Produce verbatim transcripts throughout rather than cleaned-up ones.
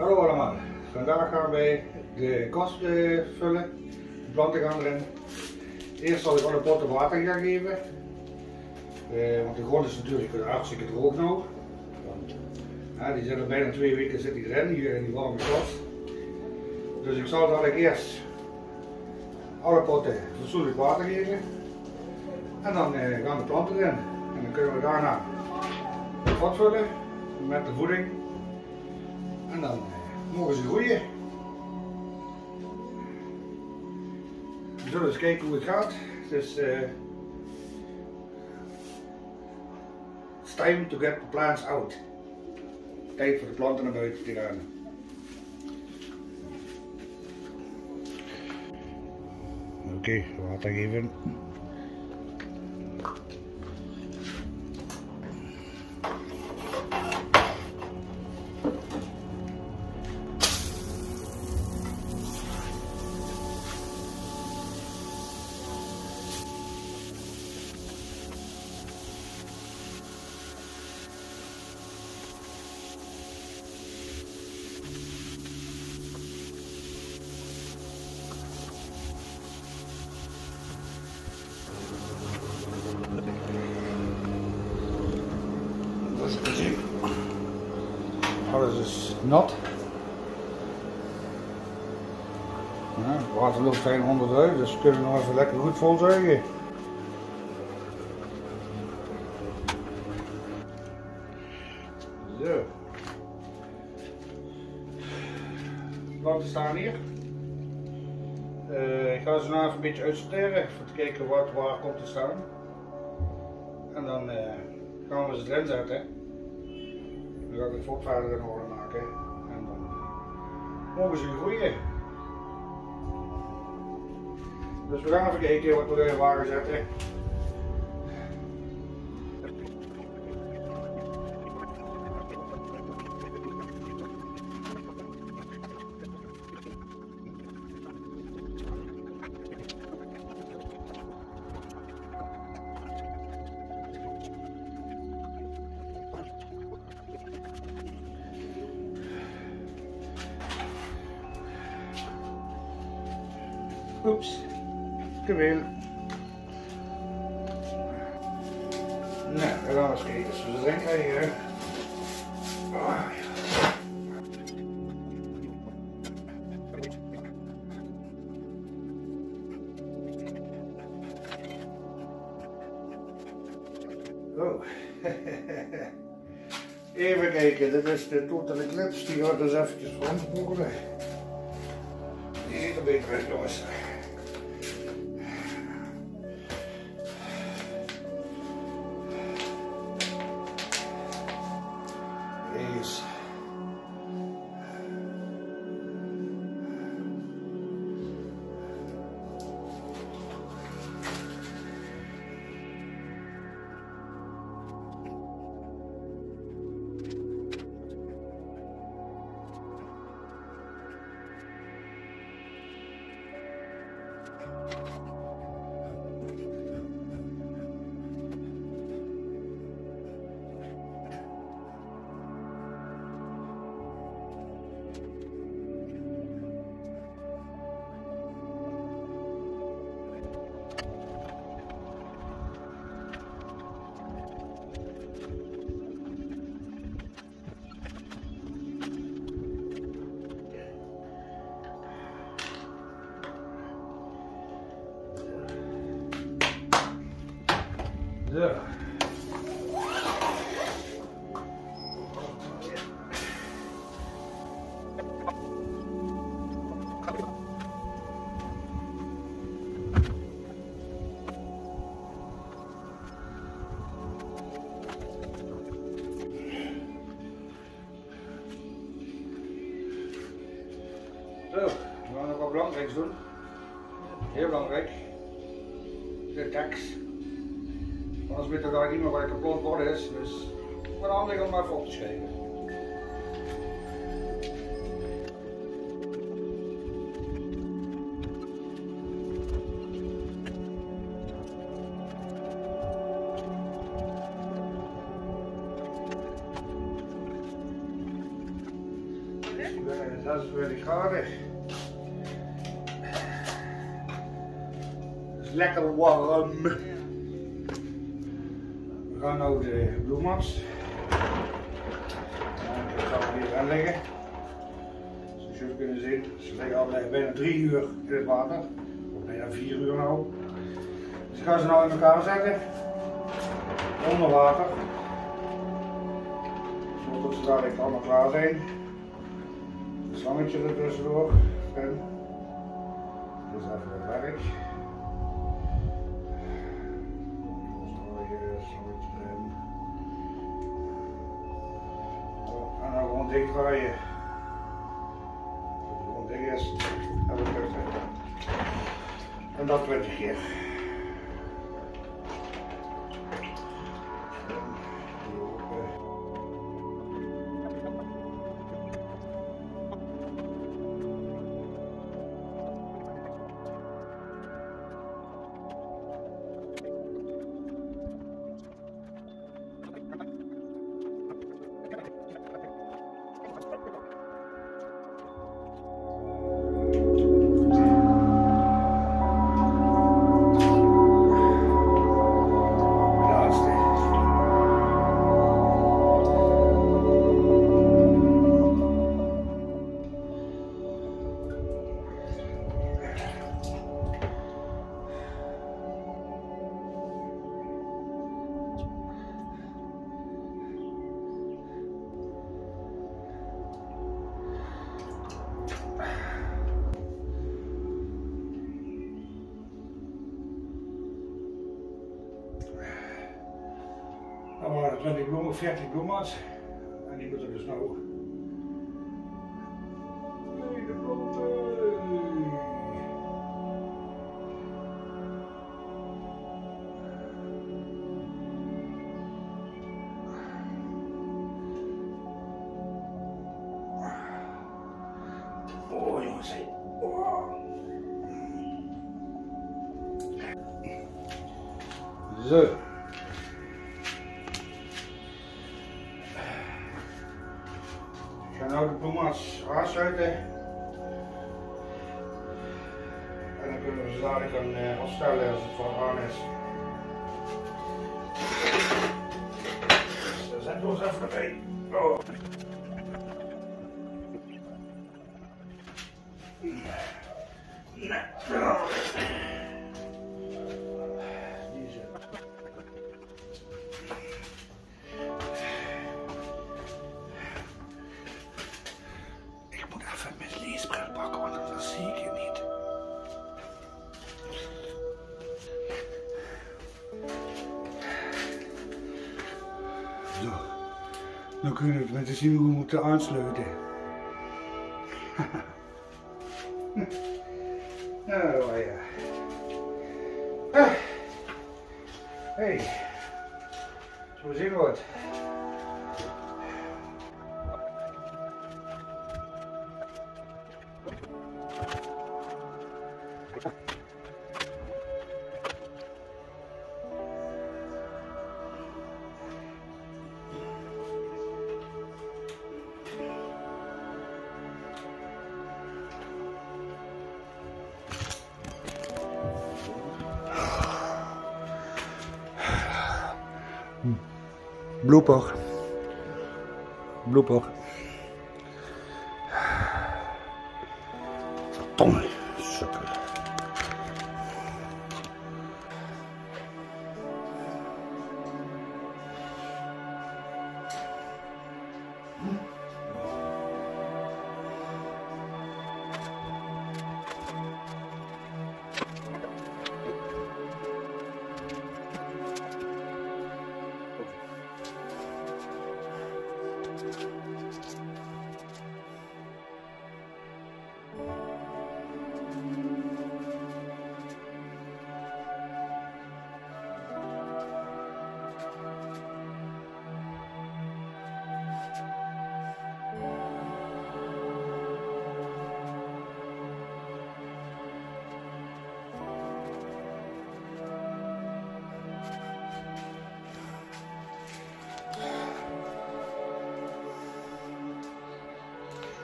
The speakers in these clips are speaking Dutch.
Hallo allemaal, vandaag gaan wij de kast uh, vullen, de planten gaan erin. Eerst zal ik alle potten water gaan geven, uh, want de grond is natuurlijk hartstikke droog nu. Want, uh, die zit er bijna twee weken zit die erin, hier in die warme kast. Dus ik zal dadelijk eerst alle potten fatsoenlijk water geven en dan uh, gaan de planten erin. En dan kunnen we daarna het vat vullen met de voeding en dan uh, mogen ze groeien. We zullen eens kijken hoe het gaat. Dus uh, it's time to get the plants out. Tijd voor de planten naar buiten te gaan. Oké, okay, water geven. Alles is nat. Ja, het water loopt fijn onderuit, dus we kunnen nog even lekker goed volzuigen. Zo. De planten staan hier. Uh, ik ga ze nou even een beetje uitsorteren, om te kijken wat waar komt te staan. En dan uh, gaan we ze erin zetten. Dan ga ik het vat verder in orde maken en dan mogen ze groeien. Dus we gaan even kijken wat we erin waren zetten. Oeps, te veel. Nou, we gaan eens kijken als we ze erin krijgen. Ah, ja. Oh. Even kijken, dit is de Total Eclipse, die gaat dus eventjes rondboren. Die ziet er beter uit, jongens. Deze. Zo. Zo, we gaan nog wat belangrijks doen. Heel belangrijk. De tekst. Anders weet ik daar niet meer waar het kapot worden is, dus wat handig om even op te schrijven. zesentwintig graden. Het is lekker warm. We gaan nu de bloemats. Ik ga er hier aan liggen. Zoals jullie kunnen zien, ze liggen al bijna drie uur in het water. Of bijna vier uur nou. Dus ik ga ze nou in elkaar zetten. Onder water. Zodat ze dadelijk allemaal klaar zijn. Een slangetje er tussendoor. En dus even wat werk. En dan gewoon dicht draaien. Als het gewoon dicht is, en we terug zijn. En dat twintig keer. Dan waren er twintig bloemen, veertig bloemats. En die moeten dus nou. Nee, de planten. Oh jongens, hé. Oh. Zo. Ik ga nou de bloemats aansluiten. En dan kunnen we ze dadelijk gaan uh, afstellen als het van aan is. Dus daar zetten we ons even bij. Oh. Nee. Oh. Zo, dan kunnen we tenminste zien hoe we moeten aansluiten. Nou ja. Ah. Hey, zo zien we het. Blooper. Blooper. Verdomme. Sukkel.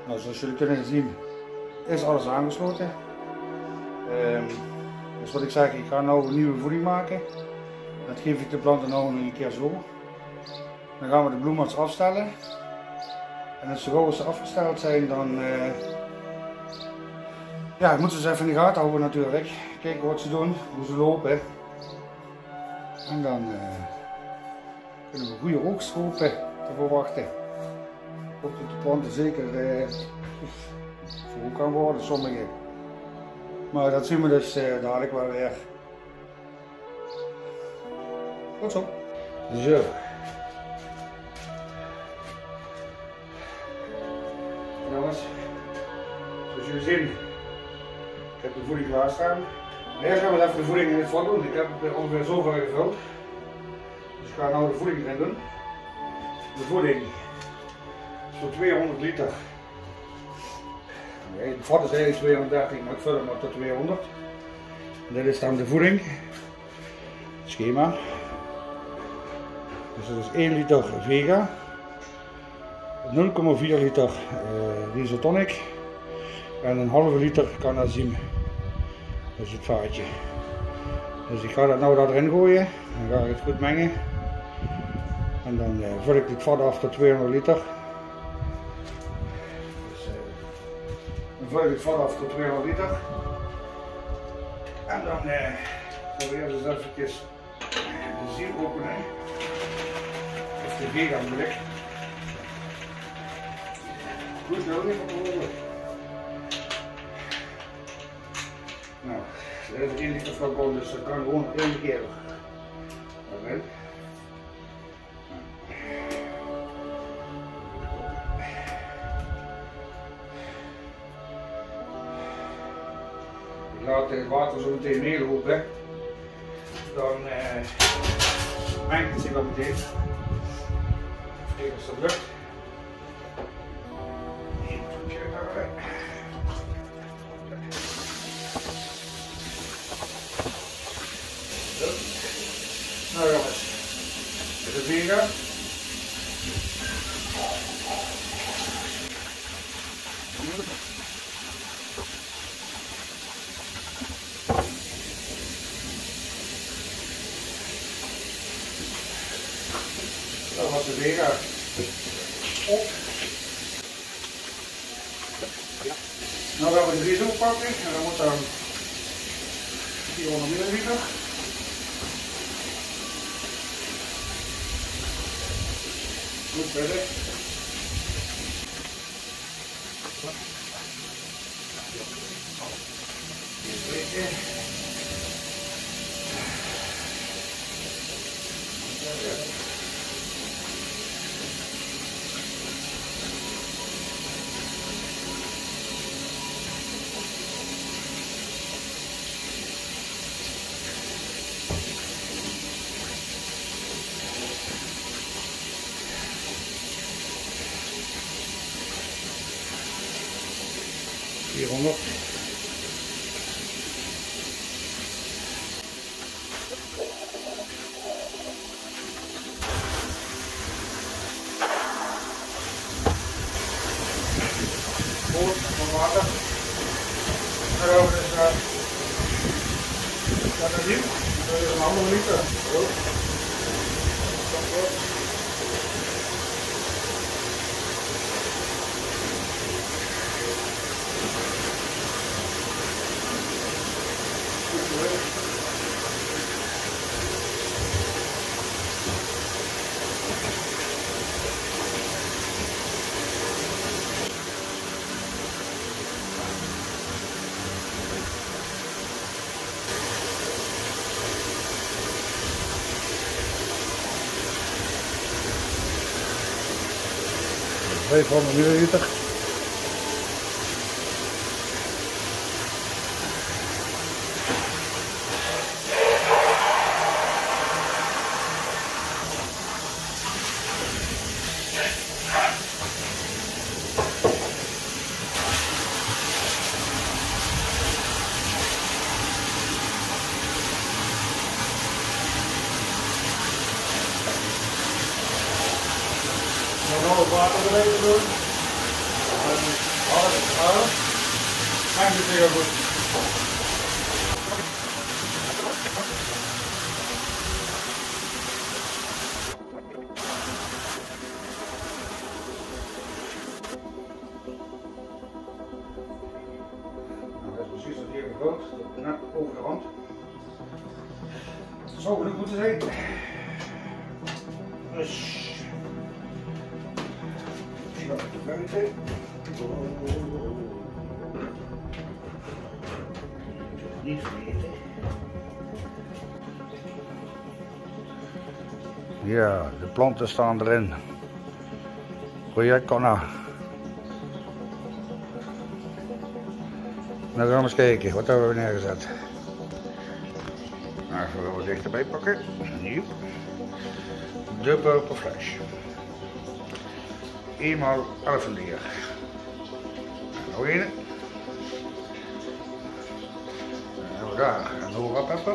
Nou, zoals jullie kunnen zien is alles aangesloten. Um, dus wat ik zeg, ik ga nu een nieuwe voeding maken. Dat geef ik de planten nu een keer zo. Dan gaan we de bloemers afstellen. En als ze afgesteld zijn, dan uh, ja, moeten ze even in de gaten houden natuurlijk. Kijken wat ze doen, hoe ze lopen. En dan uh, kunnen we goede oogst hopen te verwachten. Ik hoop dat de planten zeker uh, vol kan worden, sommige. Maar dat zien we dus uh, dadelijk wel weer. Goed zo. Zo. Jongens, zoals jullie zien, ik heb de voeding klaarstaan. Eerst gaan we even de voeding in het vat doen. Ik heb het ongeveer zoveel gevuld. Dus ik ga nu de voeding erin doen. De voeding is voor tweehonderd liter. Nee, het vat is eigenlijk tweehonderddertig, maar ik vul hem maar tot tweehonderd. En dit is dan de voeding. Het schema. Dus dat is één liter Vega. nul komma vier liter uh, Isotonic en een halve liter Canazim. Dat is het vaatje. Dus ik ga dat nou erin gooien. Dan ga ik het goed mengen. En dan uh, vul ik dit vat af tot tweehonderd liter. Dus, uh, dan vul ik het vat af tot tweehonderd liter. En dan uh, zal ik eerst eens even de ziel openen. Of de Vega bedoel. Goed zo, niet van de Nou, er is één liter flacon, dus dat kan gewoon één keer. Oké. Ik laat het water zo meteen meelopen. Dan uh, mengt het zich wel meteen. Even als dat lukt. Nou jongens, dit is Vega. Dat was de Vega. Op. Nou gaan we de diesel pakken en dan moet dan vierhonderd milliliter. Goed verder. vierhonderd. Goed, van water. Daarover is dat. Dat is niet. Dat is een andere liter. Goed. vijfhonderd milliliter. Dan nog wat water erin doen. Alles, alles. En het is heel goed. Nou, dat is precies wat hier groot, net over de rand. Het zou genoeg moeten zijn. Dus. Snap de buiten. Niet vergeten. Ja, de planten staan erin. Project Conna. Nou, gaan we eens kijken, wat hebben we neergezet. Nou, even wat dichterbij pakken. Nieuw. De purple flash. Eenmaal elfendier. Nog een. Dan hebben we daar een Nova pepper.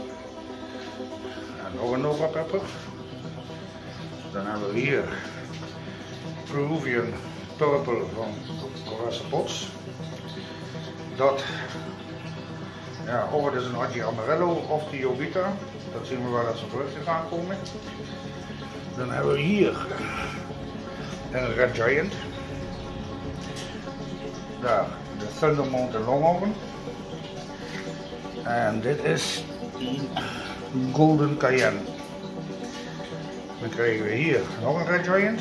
En nog een Nova pepper. Dan hebben we hier Peruvian Purple van Corazza Pots. Dat, ja, of het is een Aggi Amarillo of die Jovita. Dat zien we waar dat ze terug gaan komen. Dan hebben we hier een Red Giant. Daar, de Thunder Mountain Longhorn. En dit is Golden Cayenne. Dan krijgen we hier nog een Red Giant.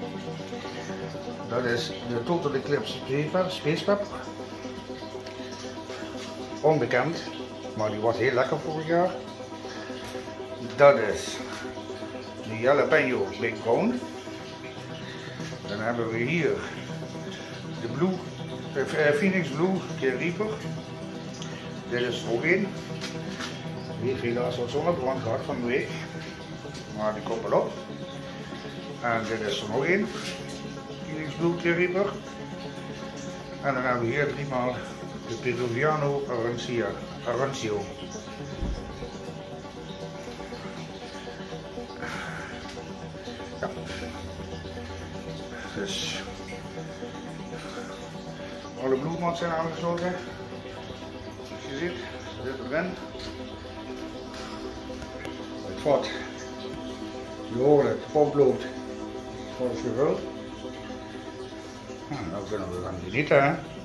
Dat is de Total Eclipse Space Pepper. Onbekend, maar die was heel lekker vorig jaar. Dat is de Jalapeno Big Bone. Dan hebben we hier de Blue, de Phoenix Blue Keer Reaper. Dit is er ook een. Die heeft helaas wat zonnebrand gehad van de week, maar die komt wel op. En dit is er nog een. Phoenix Blue Keer Reaper. En dan hebben we hier driemaal de Peruviano Arancio. Ja. Dus alle bloedmats zijn aangesloten. Zoals je ziet, zit erin. Het vat, je hoort het, pomp loopt zoals je wilt. Nou, dan kunnen we gaan genieten, hè.